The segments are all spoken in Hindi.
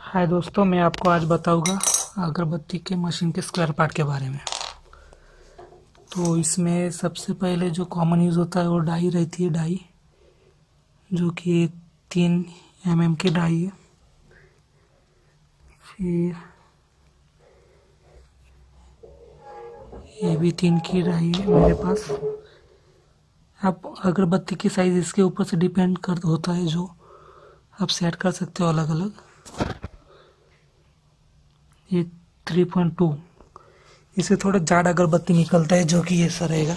हाय दोस्तों, मैं आपको आज बताऊंगा अगरबत्ती के मशीन के स्क्वायर पार्ट के बारे में। तो इसमें सबसे पहले जो कॉमन यूज़ होता है वो डाई रहती है, डाई जो कि 3 mm की डाई है। फिर ये भी 3 की डाई है मेरे पास। आप अगरबत्ती की साइज़ इसके ऊपर से डिपेंड कर होता है, जो आप सेट कर सकते हो अलग अलग। ये 3.2, इसे थोड़ा जाड़ अगरबत्ती निकलता है जो कि ऐसा रहेगा।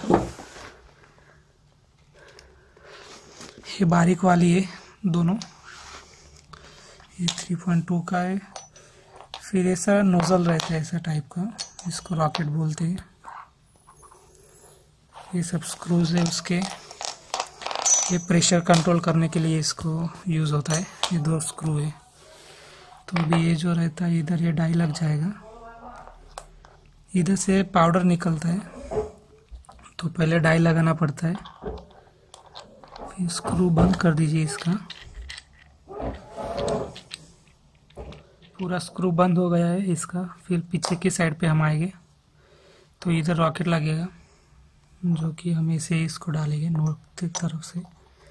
ये बारीक वाली है दोनों, ये 3.2 का है। फिर ऐसा नोजल रहता है ऐसा टाइप का, इसको रॉकेट बोलते हैं। ये सब स्क्रूज है उसके, ये प्रेशर कंट्रोल करने के लिए इसको यूज़ होता है। ये 2 स्क्रू है। तो अभी ये जो रहता है इधर ये डाई लग जाएगा, इधर से पाउडर निकलता है तो पहले डाई लगाना पड़ता है। फिर स्क्रू बंद कर दीजिए इसका, पूरा स्क्रू बंद हो गया है इसका। फिर पीछे की साइड पे हम आएंगे तो इधर रॉकेट लगेगा जो कि हम ऐसे इसको डालेंगे नोट की तरफ से।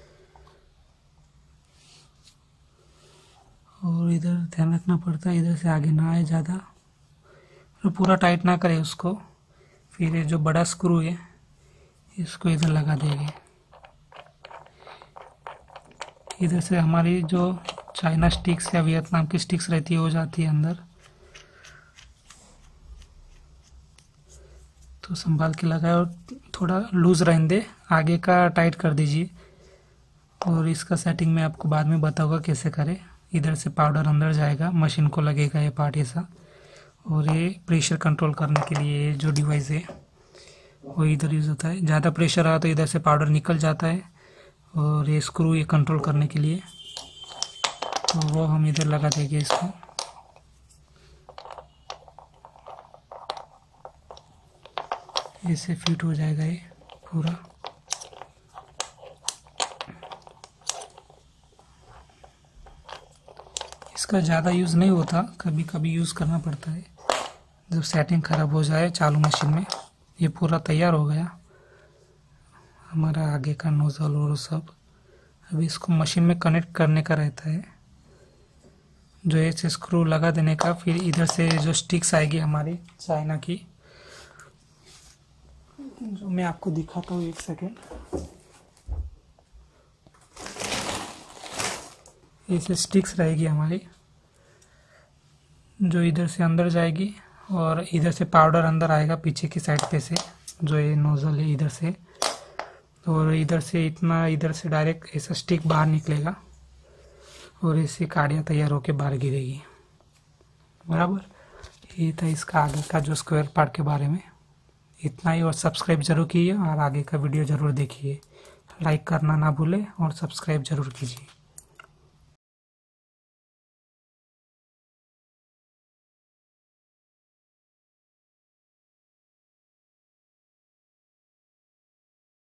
और इधर ध्यान रखना पड़ता है इधर से आगे ना आए ज़्यादा, और पूरा टाइट ना करे उसको। फिर ये जो बड़ा स्क्रू है इसको इधर लगा देंगे। इधर से हमारी जो चाइना स्टिक्स या वियतनाम की स्टिक्स रहती है वो जाती है अंदर। तो संभाल के लगाए और थोड़ा लूज रहने दे, आगे का टाइट कर दीजिए। और इसका सेटिंग मैं आपको बाद में बताऊंगा कैसे करें। इधर से पाउडर अंदर जाएगा, मशीन को लगेगा ये पार्ट ऐसा। और ये प्रेशर कंट्रोल करने के लिए जो डिवाइस है वो इधर यूज़ होता है। ज़्यादा प्रेशर आया तो इधर से पाउडर निकल जाता है। और ये स्क्रू ये कंट्रोल करने के लिए, तो वो हम इधर लगा देंगे इसको। ऐसे फिट हो जाएगा ये पूरा। इसका ज़्यादा यूज़ नहीं होता, कभी कभी यूज़ करना पड़ता है जब सेटिंग ख़राब हो जाए चालू मशीन में। ये पूरा तैयार हो गया हमारा आगे का नोजल और सब। अभी इसको मशीन में कनेक्ट करने का रहता है, जो ऐसे स्क्रू लगा देने का। फिर इधर से जो स्टिक्स आएगी हमारी चाइना की, जो मैं आपको दिखाता हूँ, 1 सेकेंड। ऐसे स्टिक्स रहेगी हमारी जो इधर से अंदर जाएगी, और इधर से पाउडर अंदर आएगा पीछे की साइड पे से, जो ये नोजल है इधर से। और इधर से इतना, इधर से डायरेक्ट ऐसा स्टिक बाहर निकलेगा और ऐसी काड़ियाँ तैयार होकर बाहर गिरेगी। बराबर, ये था इसका आगे का जो स्क्वायर पार्ट के बारे में। इतना ही, और सब्सक्राइब जरूर कीजिए और आगे का वीडियो ज़रूर देखिए। लाइक करना ना भूलें और सब्सक्राइब जरूर कीजिए।